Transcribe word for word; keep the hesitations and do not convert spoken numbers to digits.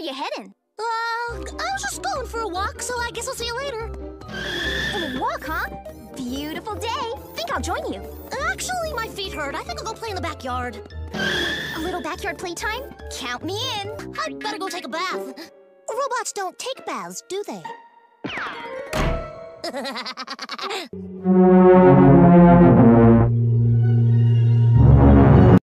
you heading? Uh, I was just going for a walk, so I guess I'll see you later. A walk, huh? Beautiful day. Think I'll join you. Actually, my feet hurt. I think I'll go play in the backyard. A little backyard playtime? Count me in. I'd better go take a bath. Robots don't take baths, do they?